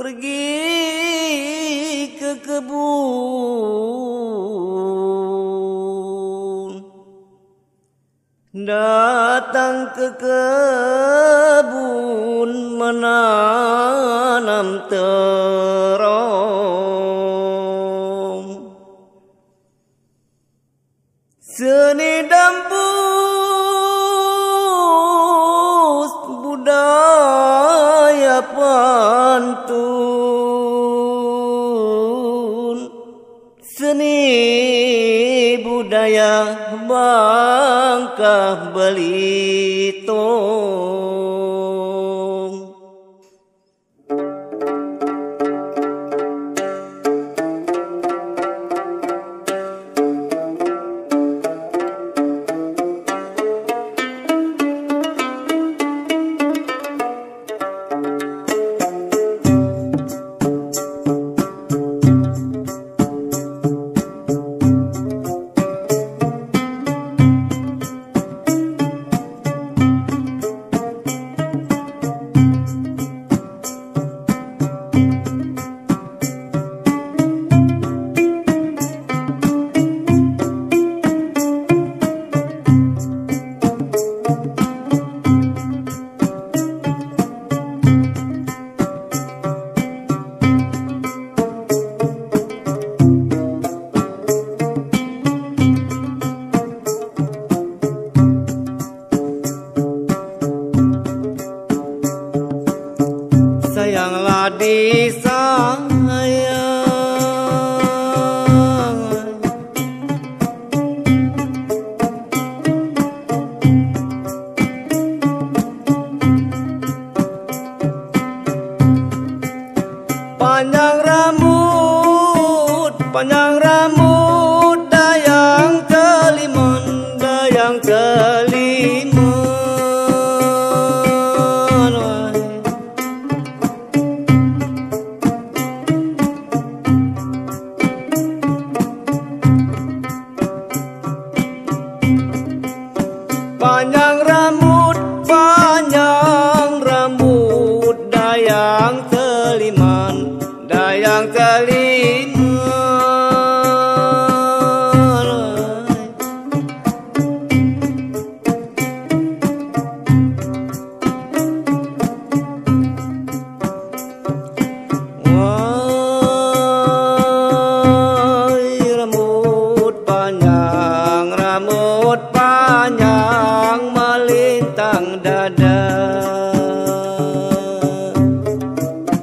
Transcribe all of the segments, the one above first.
pergi ke kebun, datang ke kebun menanam terong. Seni dambus budaya pantun, seni budaya Bangka Belitung. Sayanglah disayang, panjang rambut dayang Keliman, dayang Keliman. Panjang rambut dayang Keliman, dayang Keliman. Rambut panjang melintang dada.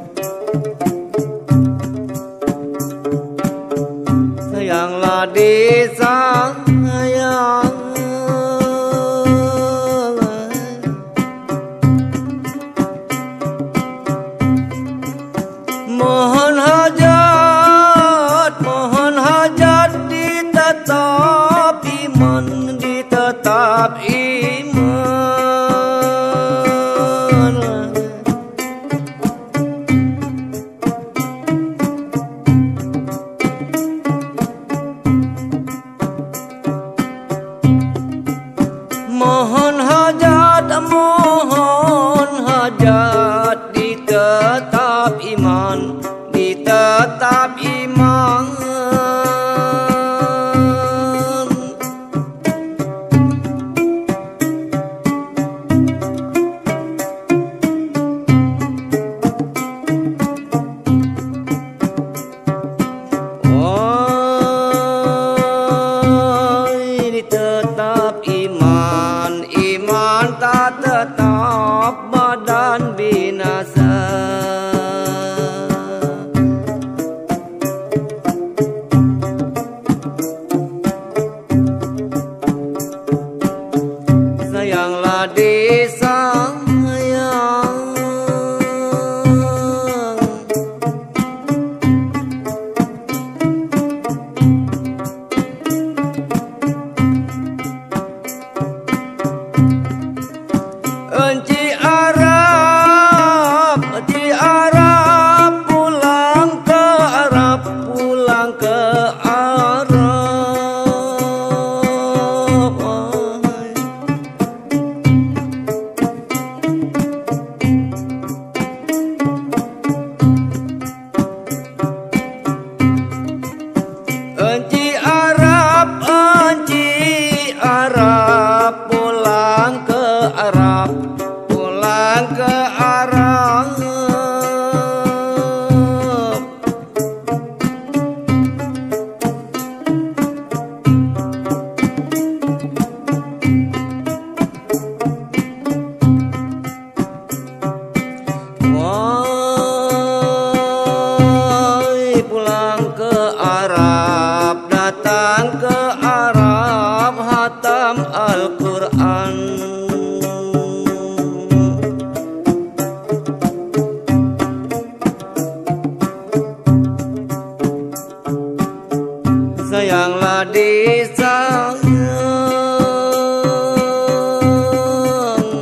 disayang.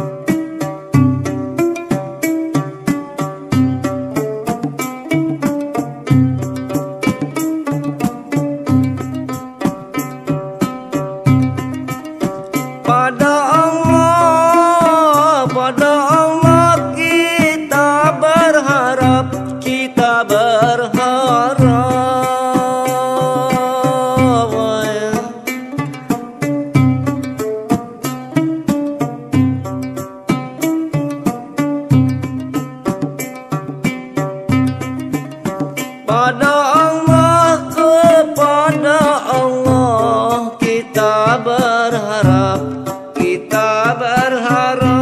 Pada Allah kita berharap, kita berharap. Pada Allah, kepada Allah kita berharap, kita berharap.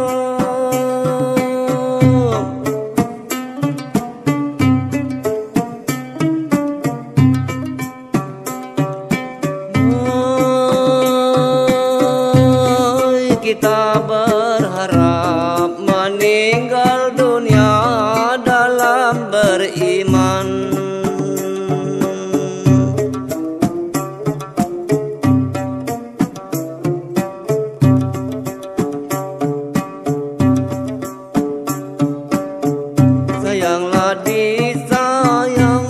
Kita berharap meninggal dunia dalam beriman. Sayanglah disayang,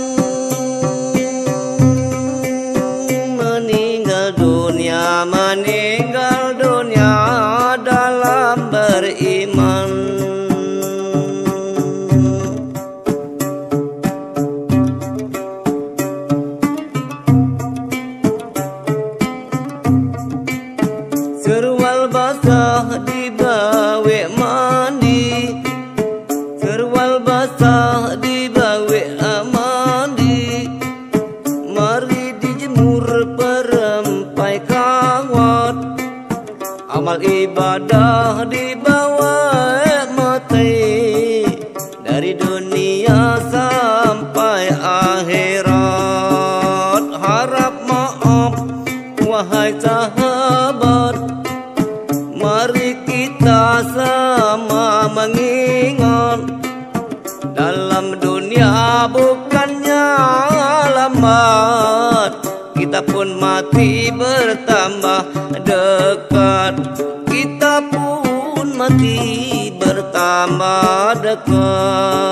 meninggal dunia dalam beriman. Serwal basah dibawe mandi, serwal basah dibawe mandi. Mari dijemur perempai kawat, amal ibadah dibawa mati. Dari dunia sampai akhirat, harap maaf wahai sahabat. Mari kita sama mengingat, dalam dunia bukannya lambat, kita pun mati bertambah dekat. Kita pun mati bertambah dekat.